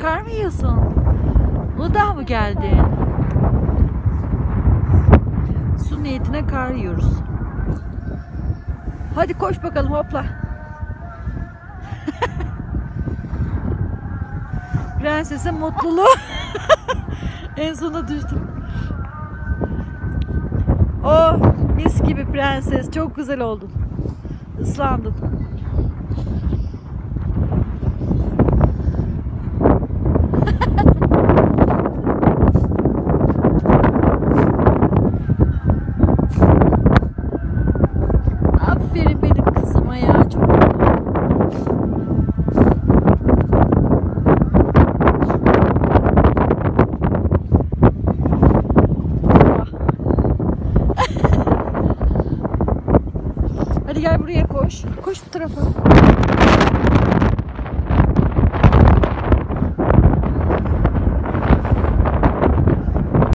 kar mı yiyorsun? Uludağ'a mı geldin? Su niyetine kar yiyoruz. Hadi koş bakalım, hopla. Prensesin mutluluğu. En sona düştüm. Oh, mis gibi prenses. Çok güzel oldun. Islandın. Aferin benim kızıma ya. Çok Hadi gel buraya koş. Koş bu tarafa.